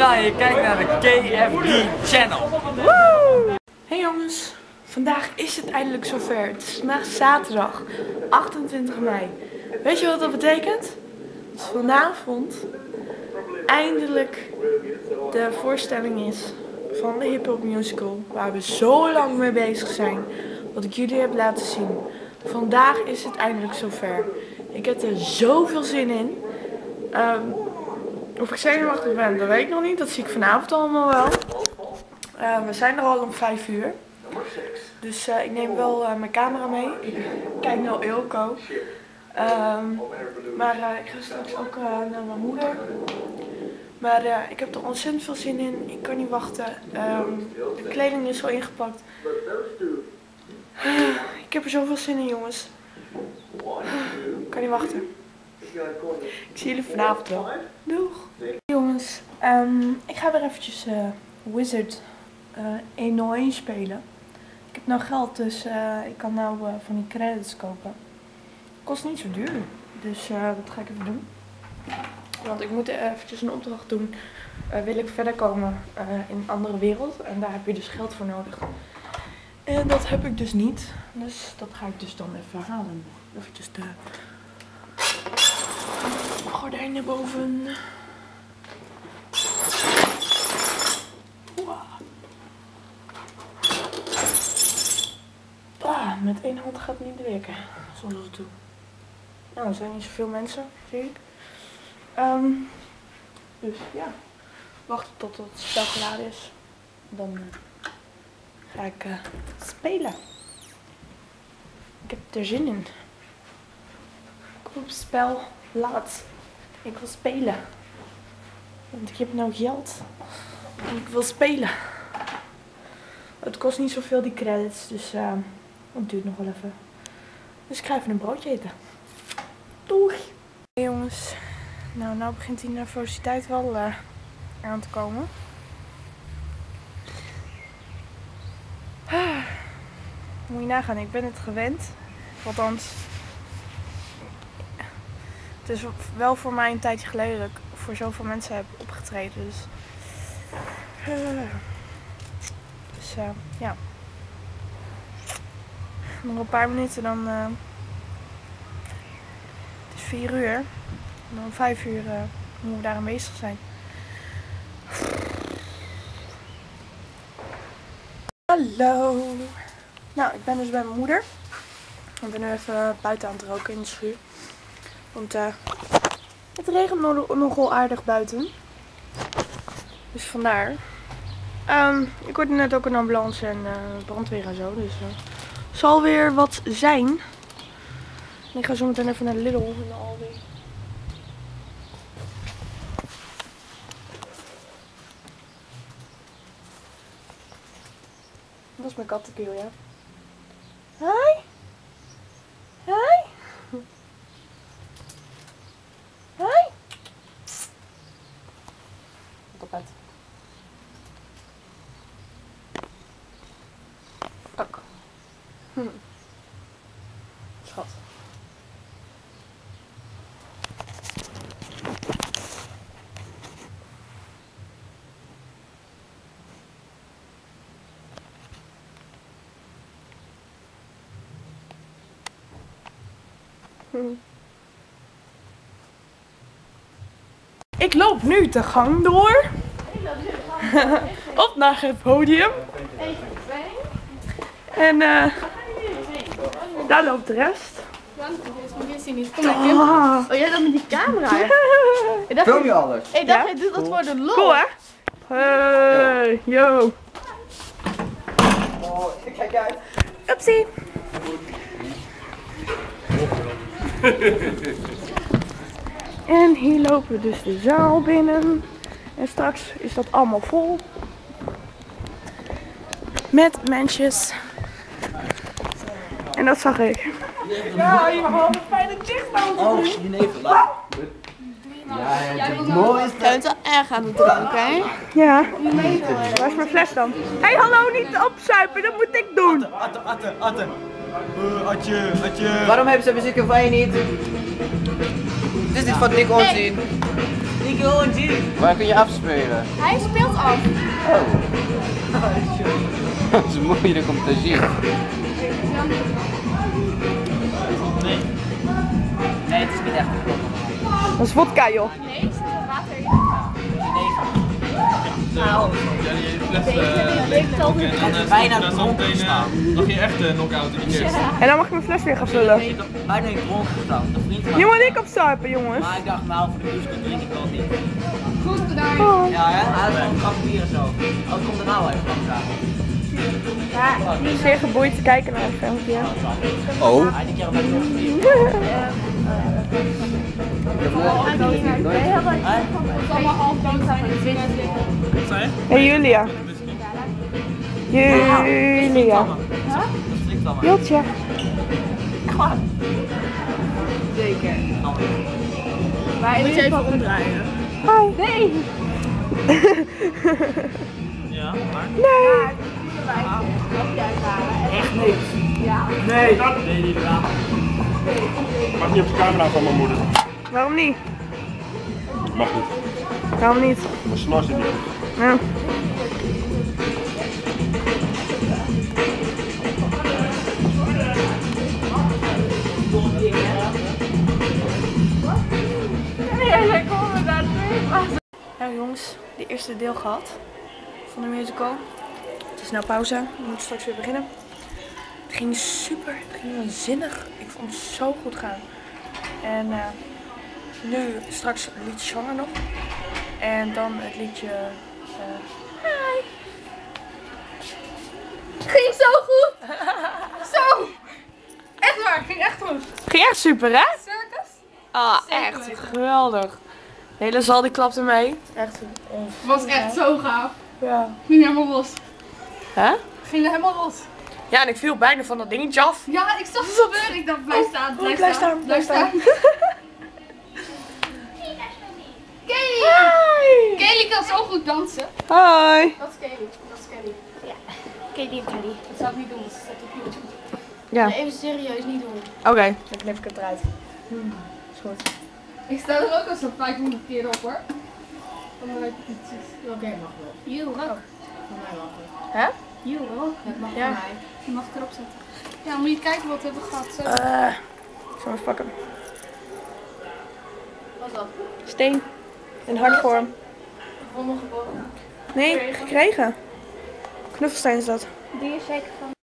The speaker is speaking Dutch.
Mira en je kijkt naar de KFD Channel. Woe! Hey jongens, vandaag is het eindelijk zover. Het is vandaag zaterdag 28 mei. Weet je wat dat betekent? Dat vanavond eindelijk de voorstelling is van de Hip Hop Musical. Waar we zo lang mee bezig zijn. Wat ik jullie heb laten zien. Vandaag is het eindelijk zover. Ik heb er zoveel zin in. Of ik zenuwachtig ben, dat weet ik nog niet. Dat zie ik vanavond allemaal wel. We zijn er al om 5 uur. Dus ik neem wel mijn camera mee. Ik kijk naar Ilko. Maar ik ga straks ook naar mijn moeder. Maar ik heb er ontzettend veel zin in. Ik kan niet wachten. De kleding is al ingepakt. Ik heb er zoveel zin in, jongens. Ik kan niet wachten. Ik zie jullie vanavond wel. Doeg! Jongens, ik ga weer eventjes Wizard 101 spelen. Ik heb nou geld, dus ik kan nou van die credits kopen. Kost niet zo duur, dus dat ga ik even doen. Want ik moet eventjes een opdracht doen. Wil ik verder komen in een andere wereld. En daar heb je dus geld voor nodig. En dat heb ik dus niet. Dus dat ga ik dus dan even halen. Eventjes de gordijnen boven. Met één hand gaat het niet werken. Zonder het toe. Nou, er zijn niet zoveel mensen, zie ik. Dus ja. Wachten tot het spel geladen is. Dan ga ik spelen. Ik heb er zin in. Ik wil op het spel laat. Ik wil spelen. Want ik heb nou geld. En ik wil spelen. Het kost niet zoveel die credits, dus het duurt nog wel even. Dus ik ga even een broodje eten. Doei! Hey jongens, nou begint die nervositeit wel aan te komen. Moet je nagaan, ik ben het gewend. Althans, het is wel voor mij een tijdje geleden dat ik voor zoveel mensen heb opgetreden. Dus ja. Nog een paar minuten dan. Het is 4 uur. En dan om 5 uur moeten we daar aanwezig zijn. Hallo. Nou, ik ben dus bij mijn moeder. Ik ben nu even buiten aan het roken in de schuur. Want het regent nogal aardig buiten. Dus vandaar. Ik hoorde net ook een ambulance en brandweer en zo. Dus zal weer wat zijn. En ik ga zo meteen even naar de Lidl in de Aldi. Dat is mijn kattenkeel, ja. Hi! Hi! Hi! Wat op uit. Ook. Schat. Ik loop nu de gang door. Op naar het podium. En daar loopt de rest. Oh, jij dat met die camera? Film je alles? Ik dacht, jij doet dat voor de lol. Cool, hè? Hey, yo. Oh, kijk uit. Upsie. En hier lopen we dus de zaal binnen. En straks is dat allemaal vol. Met mensjes. En dat zag ik. Ja, je mag wel een fijne dicht lopen. Oh, je neef, laat. Ja, het mooi is Je bent wel erg aan het dranken, hè? Ja. Waar is mijn fles dan? Hé, hey, hallo, niet opzuipen, dat moet ik doen. Atte. Atje. Waarom hebben ze muziek van je niet? Dit is dit van dik onzin. Ik wil een zien. Waar kun je afspelen? Hij speelt af. Oh. Dat is moeilijk om te zien. Nee. Nee, het is niet echt. Dat is vodka, joh. Nee, er zit wel water in. Bijna dronken staan. Nog geen echte knock-out in die kist. En dan mag ik mijn fles weer gaan vullen. Ik heb bijna niet dronken gestaan. Een vriend van Nu moet ik opzuipen, jongens. Maar ik dacht, nou voor de musical drink ik wel niet. Goed gedaan. Oh. Ja, hè? Hij had gewoon een glas bier en zo. Oh, het komt er nou even langs aan. Ja, ik ben zeer geboeid te kijken naar het filmpje. Oh. Hij die keer met nog bier. Allemaal half dood zijn. Wat zei je? Hey Julia. Julia. Dat strikt allemaal. Jotje. Zeker. Maar moet je even omdraaien. Hi. Nee. Ja, maar? Nee. Echt niks. Ja. Nee. Nee, niet gedaan. Mag niet op de camera van mijn moeder. Waarom niet? Mag niet. Waarom niet? Mijn snor zit niet goed. Ja. Ja jongens, de eerste deel gehad van de musical. Het is nou pauze, we moeten straks weer beginnen. Het ging super, het ging waanzinnig. Ik vond het zo goed gaan. En nu straks het liedje Zwanger nog. En dan het liedje Hi. Ging zo goed. Zo. Echt waar, ging echt goed. Ging echt super hè? Circus? Ah, Zeker echt weten. geweldig. De hele zaal die klapte mee. Echt. Was echt zo gaaf. Ja. Ging helemaal los. Hè? Ging helemaal los. Ja, en ik viel bijna van dat dingetje af. Ja, ik zag het gebeuren. Ik dacht, blijf staan, blijf blijf staan, staan, blijf blijf staan. Kelly! Hi. Kelly kan zo goed dansen. Hi. Dat is Kelly. Dat is Kelly. Kelly en Kelly. Dat zou ik niet doen, dat staat op YouTube. Ja, Maar even serieus niet doen. oké. Dan knip ik het eruit. Is goed. Ik sta er ook al zo'n 500 keer op hoor. Van de repetities. Oké, mag wel. You rock. Van mij mag wel. Hè? You rock. Het mag Ja. van mij. Je mag het erop zetten. Ja, moet je kijken wat we hebben gehad. Zo. Ik zal even pakken. Wat is dat? Steen. In hartvorm. Vonden geboren. Nee, gekregen. Knuffelsteen is dat. Doe je zeker van